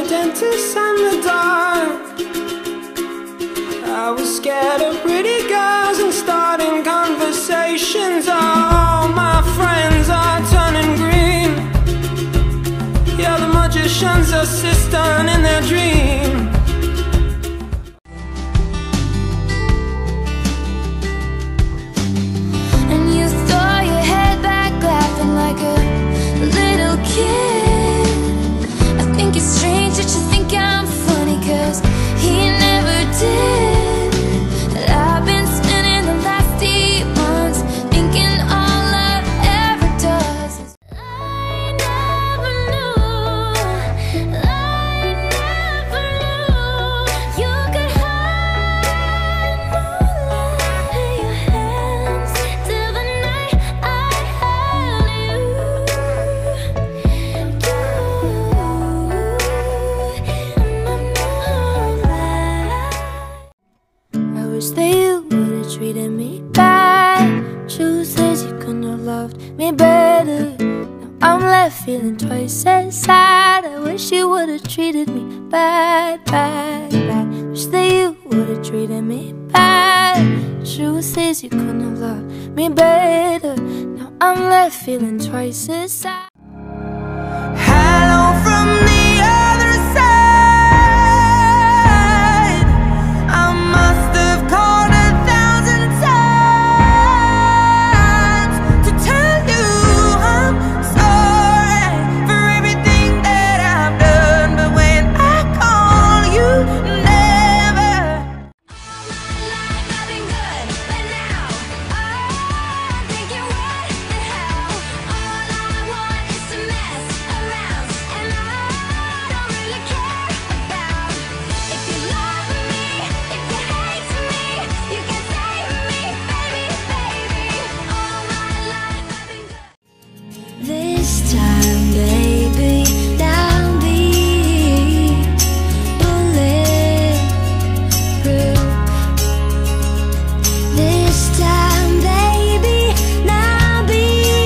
dentist and the dark. I was scared of pretty girls and starting conversations. All my friends are turning green. Yeah, the magician's assistant in their dream. And you throw your head back laughing like a little kid. I think it's strange that you think I'm funny, 'cause he never did. I've been spending the last 8 months thinking all love ever does is I never knew you could hide moonlight in your hands till the night I held you. I wish that you would've treated me bad. Truth is, you couldn't have loved me better. Now I'm left feeling twice as sad. I wish you would've treated me bad, bad, bad. Wish that you would've treated me bad. Truth is, you couldn't have loved me better. Now I'm left feeling twice as sad. Hello from the other side. I must have called 1,000 times to tell you I'm sorry for everything that I've done. But when I call you, never. All my life I've been good, but now I'm thinking, what the hell? All I want is to mess around, and I don't really care about if you love me, if you hate me. You can save me, baby, baby. All my life I've been good. This time, baby, I'll be bulletproof. This time, baby, I'll be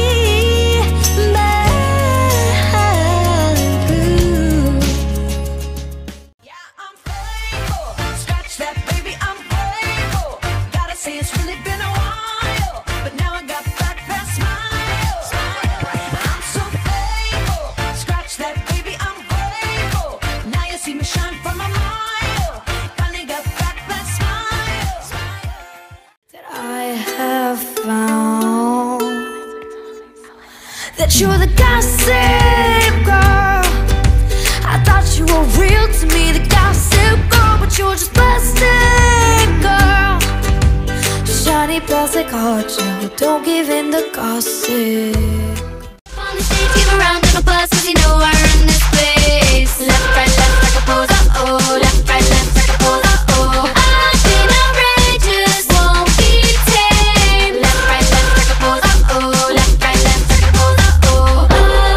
bulletproof. Yeah, I'm faithful. Scratch that, baby, I'm faithful. Gotta say it's really been a while, but now I got back that smile. I'm so faithful. Scratch that, baby, I'm faithful. Now you see me shine from a mile. Finally got back that smile. That I have found that you're the gossip girl. I thought you were real to me, the gossip girl, but you're just plastic, girl. Shiny plastic heart, you don't give in the gossip. On the stage, give around, take a bus, 'cause you know I run this place. Left, right, like a pose, oh. Left, right, like a pose, oh. I've been outrageous, won't be tamed. Left, right, like a pose, oh. Left, right, like a pose, oh.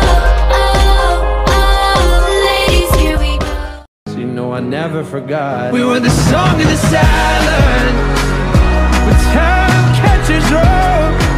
Ladies, here we go. So you know I never forgot. We were the song of the silent. When time catches up.